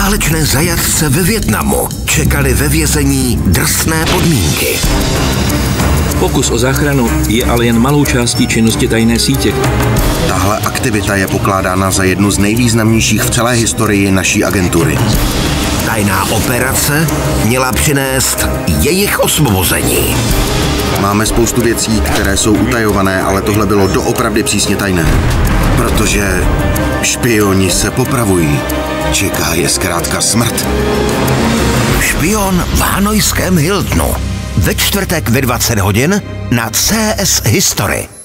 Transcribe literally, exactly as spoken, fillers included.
válečné zajatce ve Vietnamu čekali ve vězení drsné podmínky. Pokus o záchranu je ale jen malou částí činnosti tajné sítě. Tahle aktivita je pokládána za jednu z nejvýznamnějších v celé historii naší agentury. Tajná operace měla přinést jejich osvobození. Máme spoustu věcí, které jsou utajované, ale tohle bylo doopravdy přísně tajné. Protože špioni se popravují. Čeká je zkrátka smrt. Špion v hanojském Hiltonu. Ve čtvrtek ve dvacet hodin na C S History.